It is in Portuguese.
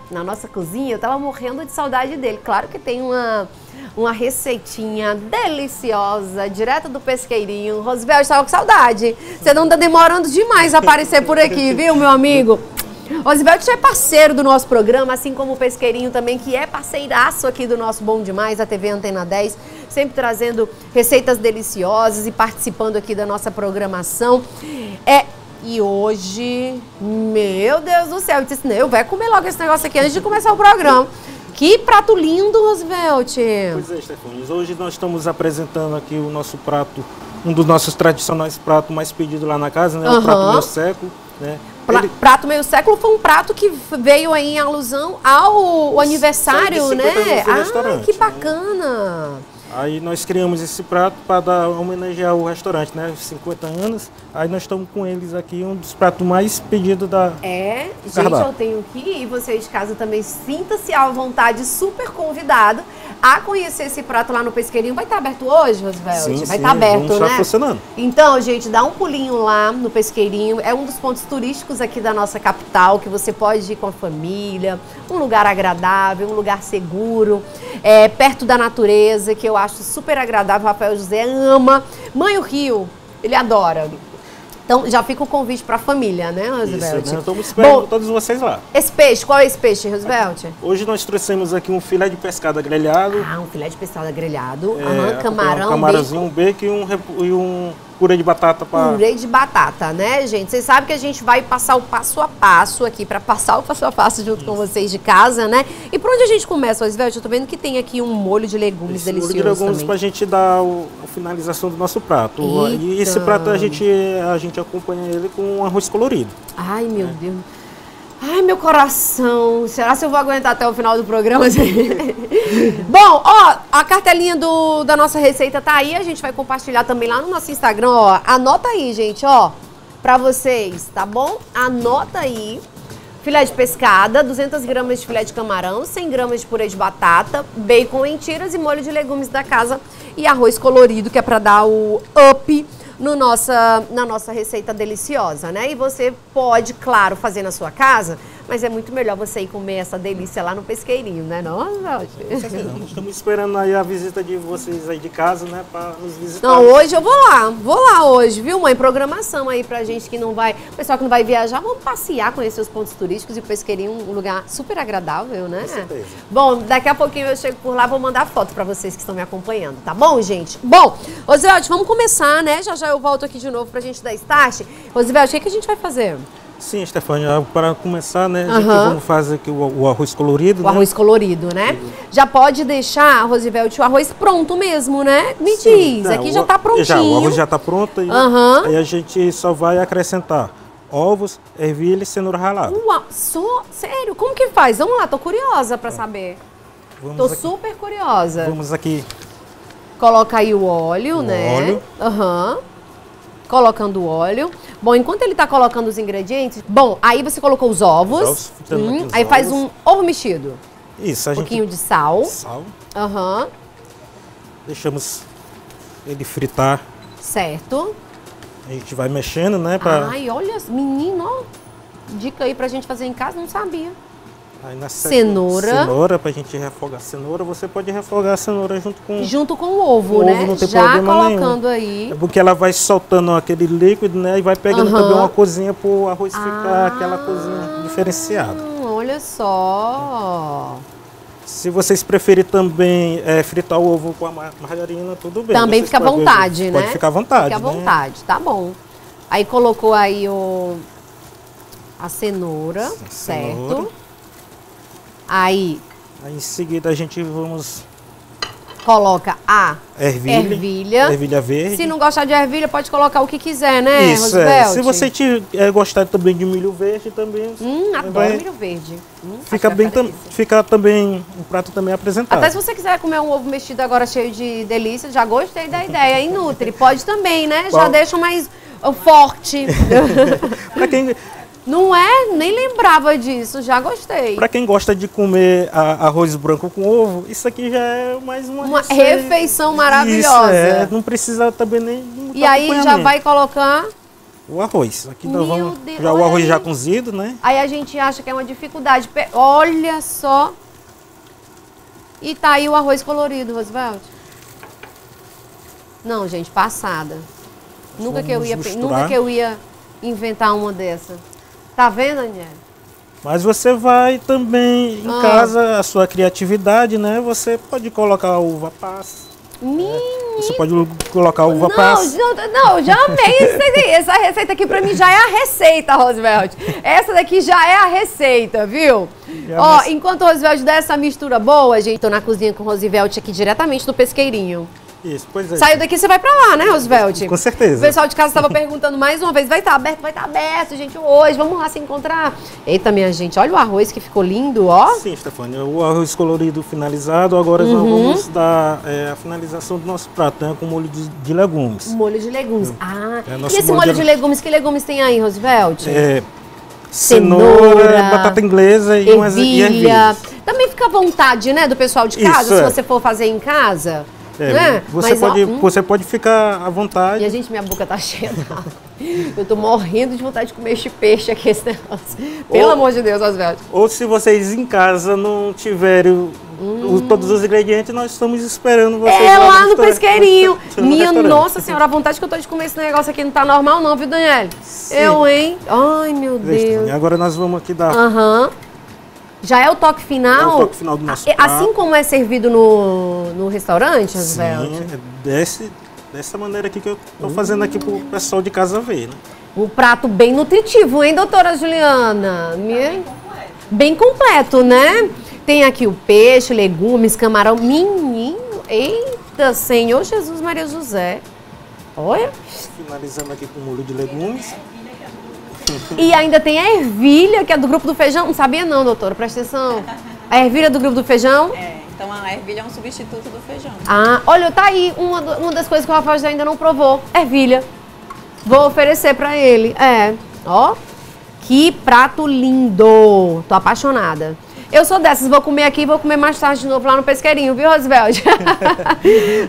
na nossa cozinha, eu tava morrendo de saudade dele. Claro que tem uma receitinha deliciosa, direto do pesqueirinho. Rosibel, estava com saudade. Você não tá demorando demais a aparecer por aqui, viu, meu amigo? Rosibel é parceiro do nosso programa, assim como o Pesqueirinho também, que é parceiraço aqui do nosso Bom Demais, a TV Antena 10, sempre trazendo receitas deliciosas e participando aqui da nossa programação. E hoje, meu Deus do céu, eu disse, não, vai comer logo esse negócio aqui antes de começar o programa. Que prato lindo, Rosibelt! Pois é, Stefania. Hoje nós estamos apresentando aqui o nosso prato, um dos nossos tradicionais pratos mais pedidos lá na casa, né? O prato meio século, né? Prato meio século foi um prato que veio aí em alusão ao aniversário, né? Ah, que bacana! Né? Aí nós criamos esse prato para homenagear o restaurante, né? Os 50 anos. Aí nós estamos com eles aqui, um dos pratos mais pedidos da gente, eu tenho que ir. E vocês de casa também, sinta-se à vontade, super convidado a conhecer esse prato lá no Pesqueirinho. Vai estar aberto hoje, Rosibelt? Sim, vai estar aberto, né? Funcionando. Então, gente, dá um pulinho lá no Pesqueirinho. É um dos pontos turísticos aqui da nossa capital, que você pode ir com a família. Um lugar agradável, um lugar seguro, perto da natureza, que eu acho super agradável. O Rafael José ama. Mãe o Rio, ele adora. Então, já fica o convite para a família, né, Rosibelt? Isso, estamos esperando todos vocês lá. Esse peixe, qual é esse peixe, Rosibelt? Hoje nós trouxemos aqui um filé de pescada grelhado. Ah, um filé de pescada grelhado. Camarão, camarãozinho, bacon e um purê de batata. Purê de batata, né, gente? Vocês sabem que a gente vai passar o passo a passo aqui, para passar o passo a passo junto com vocês de casa, né? E por onde a gente começa, Rosibelt? Eu tô vendo que tem aqui um molho de legumes delicioso também. Molho de legumes pra gente dar a finalização do nosso prato. Eita. E esse prato a gente acompanha ele com um arroz colorido. Ai, meu Deus. Ai, meu coração. Será que eu vou aguentar até o final do programa? Bom, ó, a cartelinha da nossa receita tá aí. A gente vai compartilhar também lá no nosso Instagram, ó. Anota aí, gente, ó, pra vocês, tá bom? Anota aí. Filé de pescada, 200 gramas de filé de camarão, 100 gramas de purê de batata, bacon em tiras e molho de legumes da casa e arroz colorido, que é pra dar o up na nossa receita deliciosa, né? E você pode, claro, fazer na sua casa, mas é muito melhor você ir comer essa delícia lá no Pesqueirinho, né? Estamos esperando aí a visita de vocês aí de casa, né? Para nos visitar. Não, hoje eu vou lá hoje, viu, mãe? Programação aí pra gente que não vai, o pessoal que não vai viajar, vamos passear, conhecer os pontos turísticos e o Pesqueirinho, um lugar super agradável, né? Com certeza. Bom, daqui a pouquinho eu chego por lá, vou mandar foto pra vocês que estão me acompanhando, tá bom, gente? Bom, Rosibelt, vamos começar, né? Já eu volto aqui de novo pra gente dar start. Rosibelt, o que a gente vai fazer? Sim, Stefania, para começar, né, a gente vamos fazer aqui o arroz colorido, O arroz colorido, né? Já pode deixar, Rosibelt, o arroz pronto mesmo, né? Me diz, aqui já tá prontinho. O arroz já tá pronto, aí a gente só vai acrescentar ovos, ervilha e cenoura ralada. Sério? Como que faz? Vamos lá, tô curiosa pra saber. Super curiosa. Vamos aqui. Coloca aí o óleo, né? Colocando o óleo. Bom, enquanto ele tá colocando os ingredientes... Bom, aí você colocou os ovos. Aí faz um ovo mexido. Isso, um pouquinho de sal. Deixamos ele fritar. Certo. A gente vai mexendo, né? Ai, olha, menino, ó. Dica aí pra gente fazer em casa, não sabia. Aí na cenoura pra gente refogar a cenoura, você pode refogar a cenoura junto com o ovo, né? Não tem já problema colocando nenhum. Aí. É porque ela vai soltando aquele líquido, né? E vai pegando também uma cozinha pro arroz ficar aquela cozinha diferenciada. Olha só. Se vocês preferirem também fritar o ovo com a margarina, tudo bem. Também fica à vontade, né? Pode ficar à vontade. Fica à vontade, tá bom. Aí colocou aí a cenoura, certo? Aí em seguida a gente coloca a ervilha verde. Se não gostar de ervilha, pode colocar o que quiser, né, Isso, Rosibelt? Se você gostar também de milho verde, também... adoro milho verde. Fica também um prato também apresentado. Até se você quiser comer um ovo mexido agora cheio de delícias, já gostei da ideia. E Nutri, pode também, né? Já deixa mais forte. Para quem... Não é? Nem lembrava disso, já gostei. Para quem gosta de comer arroz branco com ovo, isso aqui já é mais uma refeição maravilhosa. Isso, não precisa também nem E aí já vai colocar o arroz. Aqui nós Meu vamos Deus, já o olha arroz aí. já cozido, né? Aí a gente acha que é uma dificuldade. Olha só. E tá aí o arroz colorido, Roosevelt. Não, gente, passada. Nunca que eu ia inventar uma dessa. Tá vendo, Daniel? Mas você vai também em casa, a sua criatividade, né? Você pode colocar uva passa. Você pode colocar uva passa. Não, já amei isso daqui. Essa receita aqui pra mim já é a receita, Roosevelt. Essa daqui já é a receita, viu? Ó, enquanto o Roosevelt dá essa mistura boa, gente, tô na cozinha com o Roosevelt aqui diretamente do pesqueirinho. Isso, pois é. Saiu daqui, você vai pra lá, né, Roosevelt? Com certeza. O pessoal de casa estava perguntando mais uma vez, vai estar aberto, gente, hoje, vamos lá se encontrar. Eita, minha gente, olha o arroz que ficou lindo, ó. Sim, Stefânia, o arroz colorido finalizado, agora nós vamos dar a finalização do nosso prato, né, com molho de legumes. Molho de legumes, e esse molho molho de legumes, que legumes tem aí, Roosevelt? Cenoura, batata inglesa e ervilha. Também fica à vontade, né, do pessoal de casa, se você for fazer em casa. Né? Você pode ficar à vontade. E a gente, minha boca tá cheia d'água. Eu tô morrendo de vontade de comer este peixe aqui, esse negócio. Pelo amor de Deus, Roosevelt. Ou se vocês em casa não tiverem todos os ingredientes, nós estamos esperando vocês lá no pesqueirinho. Minha nossa senhora, a vontade que eu tô de comer esse negócio aqui não tá normal não, viu, Daniel? Sim. Hein? Ai, meu Deus. Agora nós vamos aqui dar... Já é o toque final? É o toque final do nosso prato. Assim como é servido no restaurante, Roosevelt? Sim, dessa maneira aqui que eu tô fazendo aqui pro pessoal de casa ver, né? Um prato bem nutritivo, hein, doutora Juliana? Bem completo, né? Tem aqui o peixe, legumes, camarão. Menino, eita, Senhor Jesus Maria José. Olha. Finalizando aqui com o molho de legumes. E ainda tem a ervilha, que é do grupo do feijão. Não sabia não, doutora, presta atenção. A ervilha é do grupo do feijão? Então a ervilha é um substituto do feijão. Olha, tá aí uma das coisas que o Rafael ainda não provou. Ervilha. Vou oferecer pra ele. Ó, que prato lindo. Tô apaixonada. Eu sou dessas, vou comer aqui e vou comer mais tarde de novo lá no pesqueirinho, viu, Roosevelt?